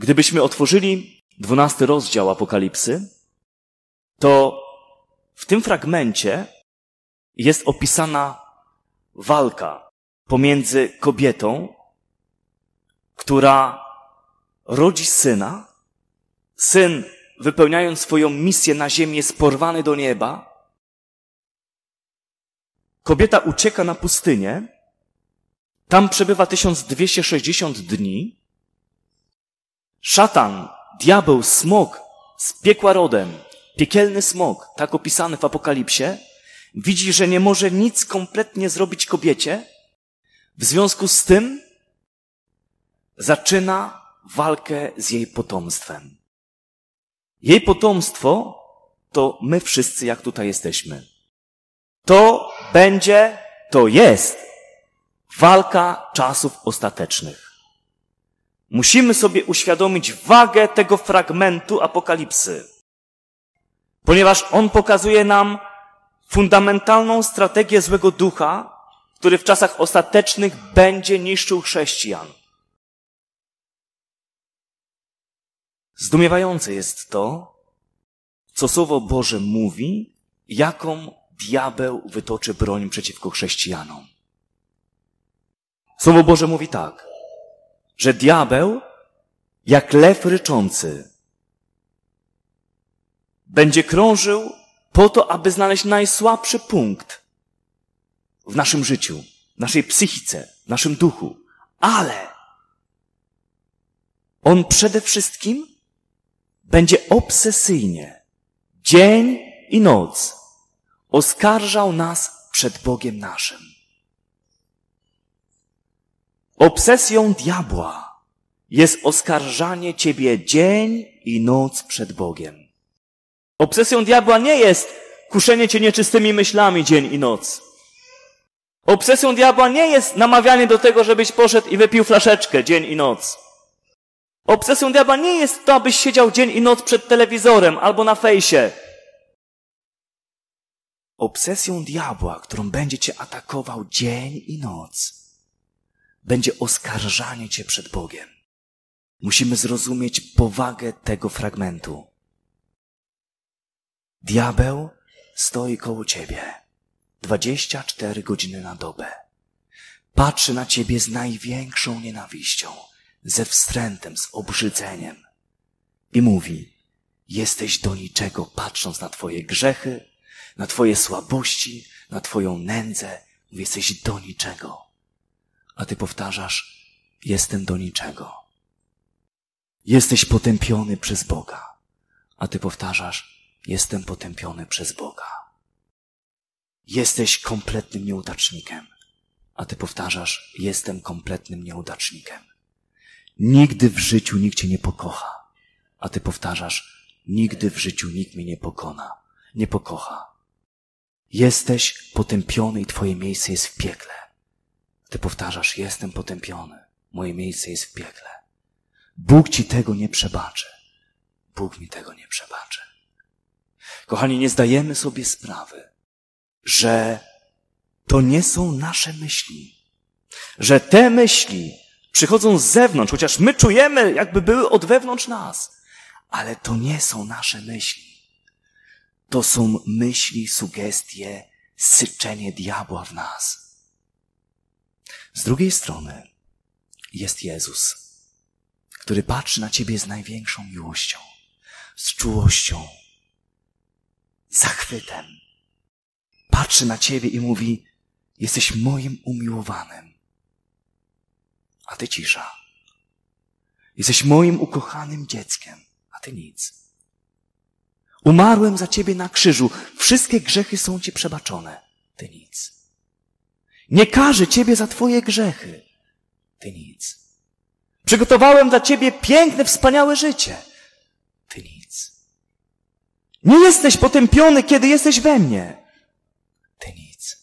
Gdybyśmy otworzyli 12 rozdział Apokalipsy, to w tym fragmencie jest opisana walka pomiędzy kobietą, która rodzi syna. Syn, wypełniając swoją misję na ziemi, jest porwany do nieba. Kobieta ucieka na pustynię. Tam przebywa 1260 dni. Szatan, diabeł, smok z piekła rodem, piekielny smok, tak opisany w Apokalipsie, widzi, że nie może nic kompletnie zrobić kobiecie. W związku z tym zaczyna walkę z jej potomstwem. Jej potomstwo to my wszyscy, jak tutaj jesteśmy. To jest walka czasów ostatecznych. Musimy sobie uświadomić wagę tego fragmentu Apokalipsy, ponieważ on pokazuje nam fundamentalną strategię złego ducha, który w czasach ostatecznych będzie niszczył chrześcijan. Zdumiewające jest to, co Słowo Boże mówi, jaką diabeł wytoczy broń przeciwko chrześcijanom. Słowo Boże mówi tak, że diabeł, jak lew ryczący, będzie krążył po to, aby znaleźć najsłabszy punkt w naszym życiu, w naszej psychice, w naszym duchu. Ale on przede wszystkim będzie obsesyjnie, dzień i noc, oskarżał nas przed Bogiem naszym. Obsesją diabła jest oskarżanie ciebie dzień i noc przed Bogiem. Obsesją diabła nie jest kuszenie cię nieczystymi myślami dzień i noc. Obsesją diabła nie jest namawianie do tego, żebyś poszedł i wypił flaszeczkę dzień i noc. Obsesją diabła nie jest to, abyś siedział dzień i noc przed telewizorem albo na fejsie. Obsesją diabła, którą będzie cię atakował dzień i noc, będzie oskarżanie cię przed Bogiem. Musimy zrozumieć powagę tego fragmentu. Diabeł stoi koło ciebie 24 godziny na dobę. Patrzy na ciebie z największą nienawiścią, ze wstrętem, z obrzydzeniem i mówi: jesteś do niczego, patrząc na twoje grzechy, na twoje słabości, na twoją nędzę. Mówi: jesteś do niczego. A ty powtarzasz: jestem do niczego. Jesteś potępiony przez Boga. A ty powtarzasz: jestem potępiony przez Boga. Jesteś kompletnym nieudacznikiem. A ty powtarzasz: jestem kompletnym nieudacznikiem. Nigdy w życiu nikt cię nie pokocha. A ty powtarzasz: nigdy w życiu nikt mnie nie pokocha. Jesteś potępiony i twoje miejsce jest w piekle. Ty powtarzasz: jestem potępiony, moje miejsce jest w piekle. Bóg ci tego nie przebaczy. Bóg mi tego nie przebaczy. Kochani, nie zdajemy sobie sprawy, że to nie są nasze myśli. Że te myśli przychodzą z zewnątrz, chociaż my czujemy, jakby były od wewnątrz nas. Ale to nie są nasze myśli. To są myśli, sugestie, syczenie diabła w nas. Z drugiej strony jest Jezus, który patrzy na ciebie z największą miłością, z czułością, zachwytem. Patrzy na ciebie i mówi: jesteś moim umiłowanym. A ty cisza. Jesteś moim ukochanym dzieckiem, a ty nic. Umarłem za ciebie na krzyżu. Wszystkie grzechy są ci przebaczone. Ty nic. Nie karzę ciebie za twoje grzechy. Ty nic. Przygotowałem dla ciebie piękne, wspaniałe życie. Ty nic. Nie jesteś potępiony, kiedy jesteś we mnie. Ty nic.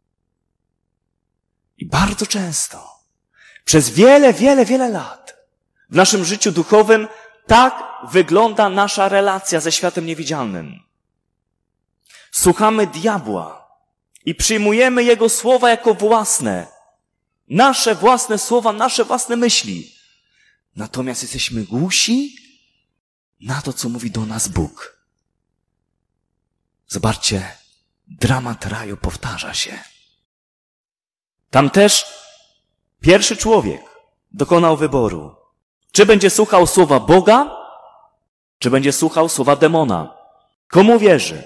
I bardzo często, przez wiele lat w naszym życiu duchowym tak wygląda nasza relacja ze światem niewidzialnym. Słuchamy diabła i przyjmujemy jego słowa jako własne. Nasze własne słowa, nasze własne myśli. Natomiast jesteśmy głusi na to, co mówi do nas Bóg. Zobaczcie, dramat raju powtarza się. Tam też pierwszy człowiek dokonał wyboru. Czy będzie słuchał słowa Boga, czy będzie słuchał słowa demona? Komu wierzy?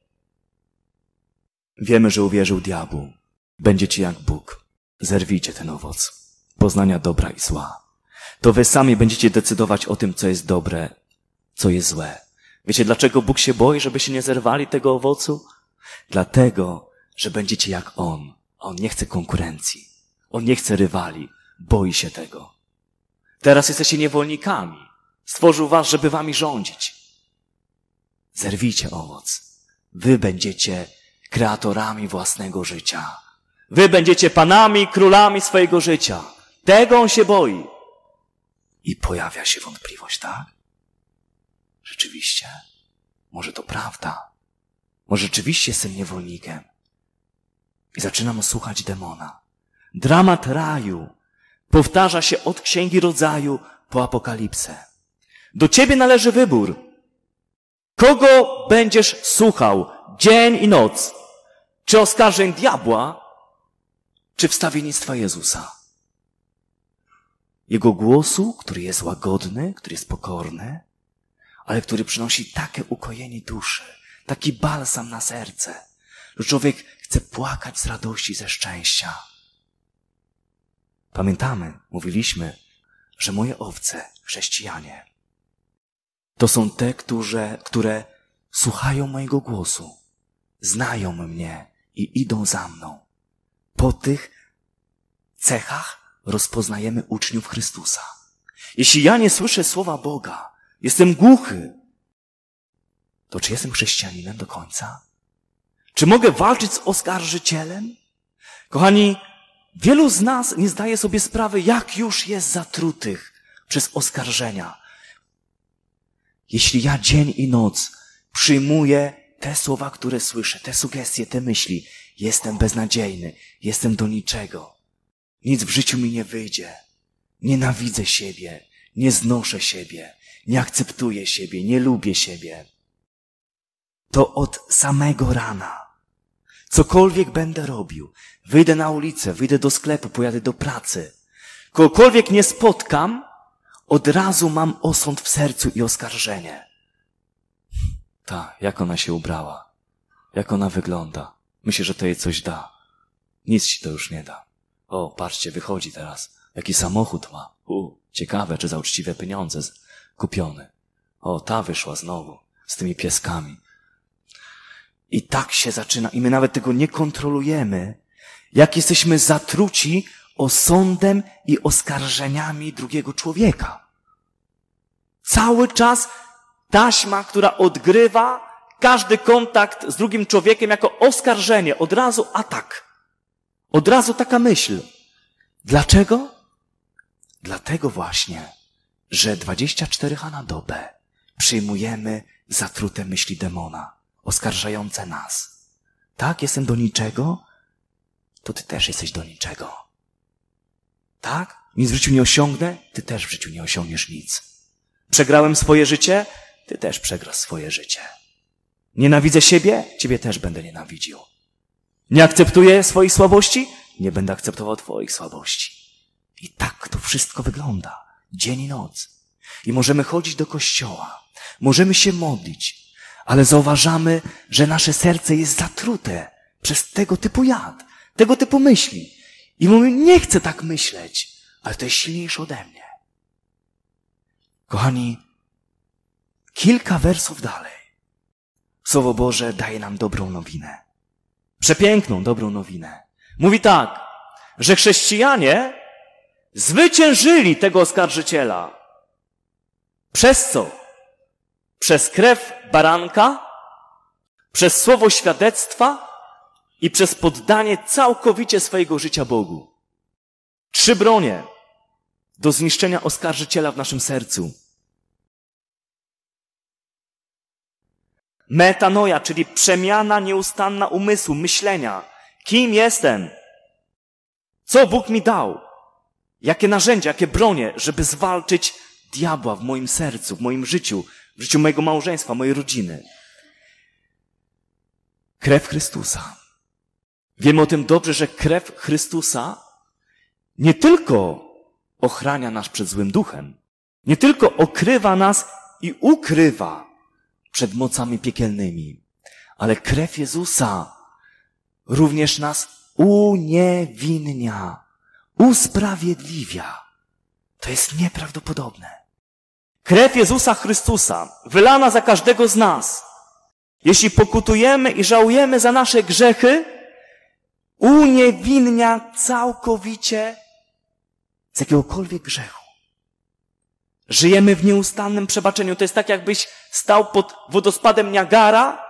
Wiemy, że uwierzył diabłu. Będziecie jak Bóg. Zerwijcie ten owoc poznania dobra i zła. To wy sami będziecie decydować o tym, co jest dobre, co jest złe. Wiecie, dlaczego Bóg się boi, żebyście nie zerwali tego owocu? Dlatego, że będziecie jak On. On nie chce konkurencji. On nie chce rywali. Boi się tego. Teraz jesteście niewolnikami. Stworzył was, żeby wami rządzić. Zerwijcie owoc. Wy będziecie kreatorami własnego życia. Wy będziecie panami, królami swojego życia. Tego on się boi. I pojawia się wątpliwość, tak? Rzeczywiście. Może to prawda. Może rzeczywiście jestem niewolnikiem. I zaczynam słuchać demona. Dramat raju powtarza się od Księgi Rodzaju po Apokalipsę. Do ciebie należy wybór. Kogo będziesz słuchał dzień i noc? Czy oskarżeń diabła, czy wstawiennictwa Jezusa? Jego głosu, który jest łagodny, który jest pokorny, ale który przynosi takie ukojenie duszy, taki balsam na serce, że człowiek chce płakać z radości, ze szczęścia. Pamiętamy, mówiliśmy, że moje owce, chrześcijanie, to są te, które słuchają mojego głosu, znają mnie i idą za mną. Po tych cechach rozpoznajemy uczniów Chrystusa. Jeśli ja nie słyszę słowa Boga, jestem głuchy, to czy jestem chrześcijaninem do końca? Czy mogę walczyć z oskarżycielem? Kochani, wielu z nas nie zdaje sobie sprawy, jak już jest zatrutych przez oskarżenia. Jeśli ja dzień i noc przyjmuję te słowa, które słyszę, te sugestie, te myśli, jestem beznadziejny, jestem do niczego. Nic w życiu mi nie wyjdzie. Nienawidzę siebie, nie znoszę siebie, nie akceptuję siebie, nie lubię siebie. To od samego rana, cokolwiek będę robił, wyjdę na ulicę, wyjdę do sklepu, pojadę do pracy, kogokolwiek nie spotkam, od razu mam osąd w sercu i oskarżenie. Jak ona się ubrała, jak ona wygląda. Myślę, że to jej coś da. Nic ci to już nie da. O, patrzcie, wychodzi teraz. Jaki samochód ma. Ciekawe, czy za uczciwe pieniądze kupiony. O, ta wyszła znowu z tymi pieskami. I tak się zaczyna. I my nawet tego nie kontrolujemy. Jak jesteśmy zatruci osądem i oskarżeniami drugiego człowieka. Cały czas taśma, która odgrywa każdy kontakt z drugim człowiekiem jako oskarżenie. Od razu atak. Od razu taka myśl. Dlaczego? Dlatego właśnie, że 24 na dobę przyjmujemy zatrute myśli demona, oskarżające nas. Tak, jestem do niczego, to ty też jesteś do niczego. Tak? Nic w życiu nie osiągnę, ty też w życiu nie osiągniesz nic. Przegrałem swoje życie, ty też przegrasz swoje życie. Nienawidzę siebie, ciebie też będę nienawidził. Nie akceptuję swoich słabości, nie będę akceptował twoich słabości. I tak to wszystko wygląda. Dzień i noc. I możemy chodzić do kościoła. Możemy się modlić. Ale zauważamy, że nasze serce jest zatrute przez tego typu jad, tego typu myśli. I mówimy, nie chcę tak myśleć, ale to jest silniejsze ode mnie. Kochani, kilka wersów dalej. Słowo Boże daje nam dobrą nowinę. Przepiękną, dobrą nowinę. Mówi tak, że chrześcijanie zwyciężyli tego oskarżyciela. Przez co? Przez krew baranka, przez słowo świadectwa i przez poddanie całkowicie swojego życia Bogu. 3 bronie do zniszczenia oskarżyciela w naszym sercu. Metanoja, czyli przemiana nieustanna umysłu, myślenia. Kim jestem? Co Bóg mi dał? Jakie narzędzia, jakie bronie, żeby zwalczyć diabła w moim sercu, w moim życiu, w życiu mojego małżeństwa, mojej rodziny. Krew Chrystusa. Wiemy o tym dobrze, że krew Chrystusa nie tylko ochrania nas przed złym duchem, nie tylko okrywa nas i ukrywa przed mocami piekielnymi, ale krew Jezusa również nas uniewinnia, usprawiedliwia. To jest nieprawdopodobne. Krew Jezusa Chrystusa, wylana za każdego z nas, jeśli pokutujemy i żałujemy za nasze grzechy, uniewinnia całkowicie z jakiegokolwiek grzechu. Żyjemy w nieustannym przebaczeniu. To jest tak, jakbyś stał pod wodospadem Niagara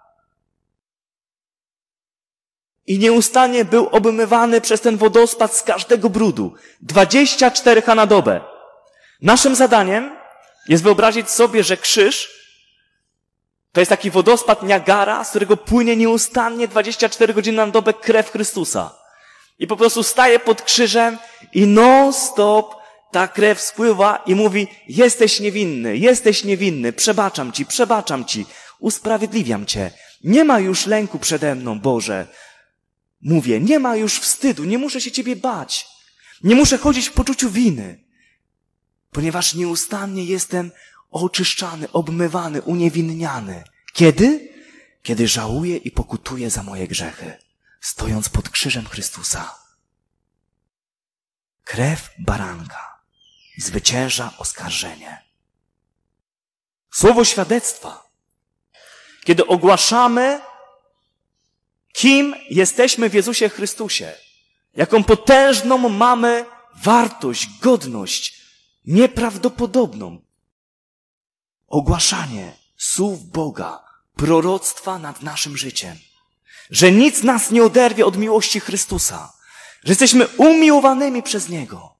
i nieustannie był obmywany przez ten wodospad z każdego brudu. 24 na dobę. Naszym zadaniem jest wyobrazić sobie, że krzyż to jest taki wodospad Niagara, z którego płynie nieustannie 24 godziny na dobę krew Chrystusa. I po prostu staje pod krzyżem i non-stop ta krew spływa i mówi: jesteś niewinny, przebaczam ci, usprawiedliwiam cię. Nie ma już lęku przede mną, Boże. Mówię, nie ma już wstydu, nie muszę się ciebie bać. Nie muszę chodzić w poczuciu winy, ponieważ nieustannie jestem oczyszczany, obmywany, uniewinniany. Kiedy? Kiedy żałuję i pokutuję za moje grzechy, stojąc pod krzyżem Chrystusa. Krew baranka zwycięża oskarżenie. Słowo świadectwa. Kiedy ogłaszamy, kim jesteśmy w Jezusie Chrystusie, jaką potężną mamy wartość, godność, nieprawdopodobną. Ogłaszanie słów Boga, proroctwa nad naszym życiem. Że nic nas nie oderwie od miłości Chrystusa. Że jesteśmy umiłowanymi przez Niego.